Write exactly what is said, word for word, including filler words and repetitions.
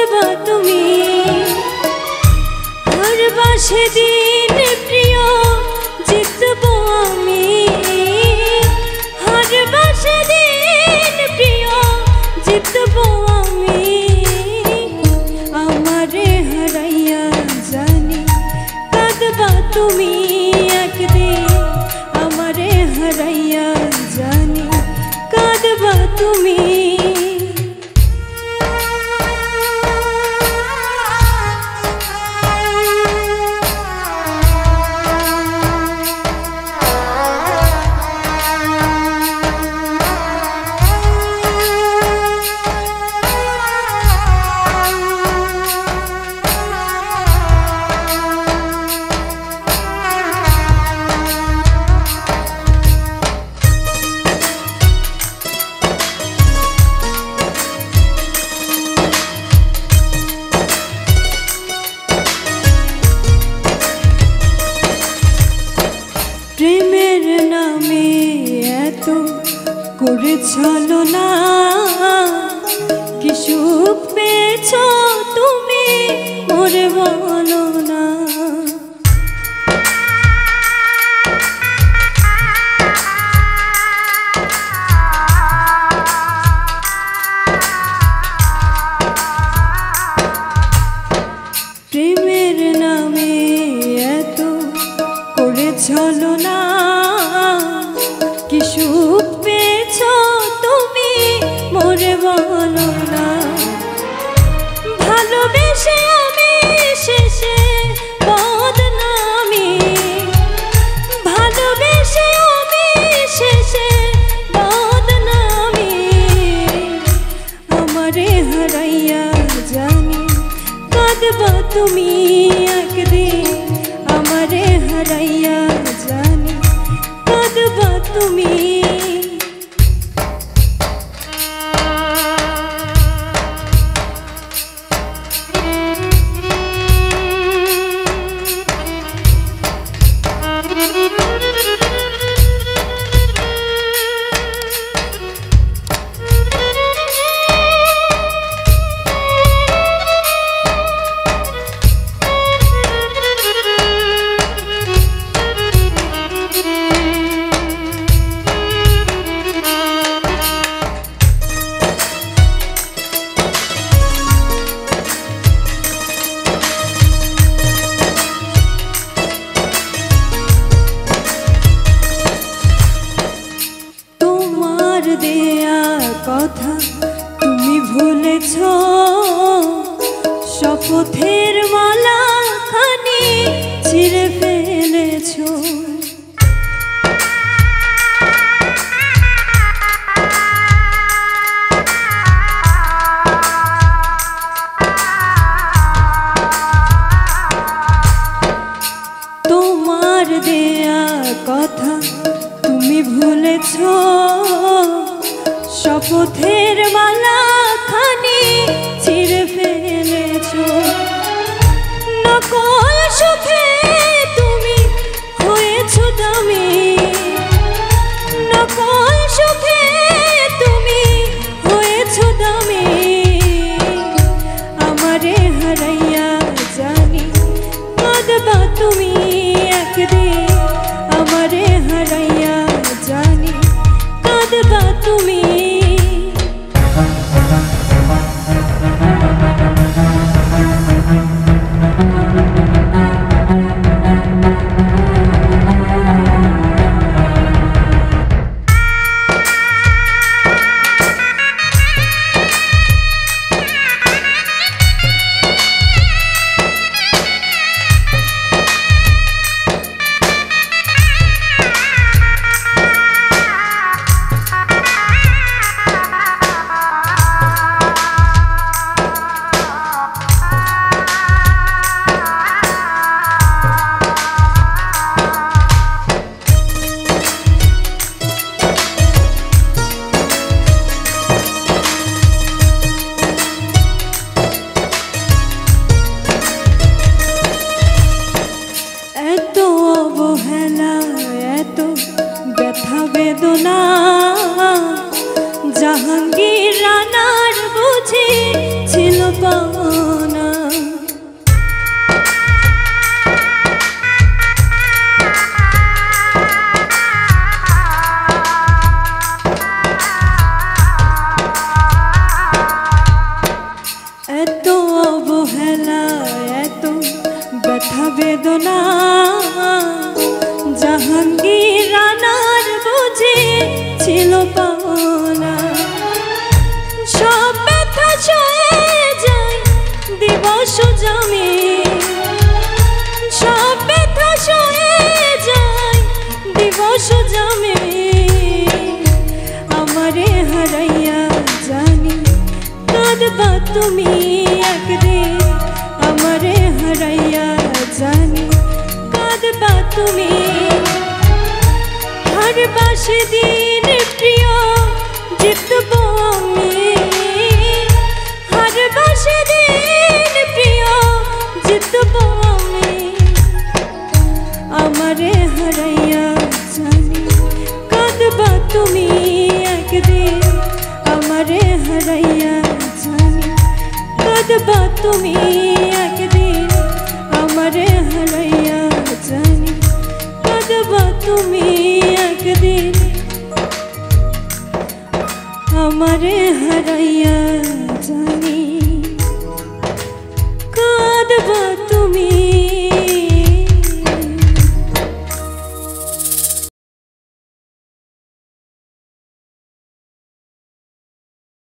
কাঁদবা তুমি হারবা সেদিন প্রিয় জিতবো আমি হারবা সেদিন প্রিয় জিতবো আমি আমারে হারাইয়া জানি কাঁদবা তুমি একদিন আমারে হারাইয়া জানি কাঁদবা তুমি প্রেমের নামে এত করে চলো না কি সুখ পেয়েছ তুমি মোরে বলো না প্রেমের নামে এত করে চলো না কি সুখ পেয়েছ তুমি মোরে বলো না ভালোবেসে আমি শেষে বদনামি ভালোবেসে আমি শেষে বদনামি আমারে হারাইয়া জানি কাঁদবা তুমি একদিন আমারে হারাইয়া জানি কাঁদবা তুমি দেয়া কথা তুমি ভুলেছ শপথের মালা খানি ছিঁড়ে ফেলেছ তোমার দেয়া কথা তুমি ভুলেছ শপথের মালা খানি ছিঁড়ে ফেলেছ নকল সুখে তুমি হয়েছ দামি নকল সুখে তুমি হয়েছ দামি আমারে হারাইয়া জানি কাঁদবা তুমি একদিন আমারে হারাইয়া জানি কাঁদবা তুমি বেদনা জাহাঙ্গীর রানার বুঝি ছিল। বেদনা জাহাঙ্গীর রানার বুঝি ছিল পাওনা সব ব্যথা সয়ে যায় দিবস জমে সব ব্যথা সয়ে যায় দিবস জমে আমারে হারাইয়া জানি কাঁদবা তুমি একদিন আমারে হারাইয়া জানি কাঁদবা তুমি हर बासे दिन प्रिय जितब आमी हर बासे दिन प्रिय जितब आमी आमारे हाराइया जानी काँदबा तुमी एकदिन आमारे हाराइया जानी काँदबा तुमी एकदिन आमारे हाराइया जानी काँदबा तुमी একদিন আমারে হারাইয়া জানি।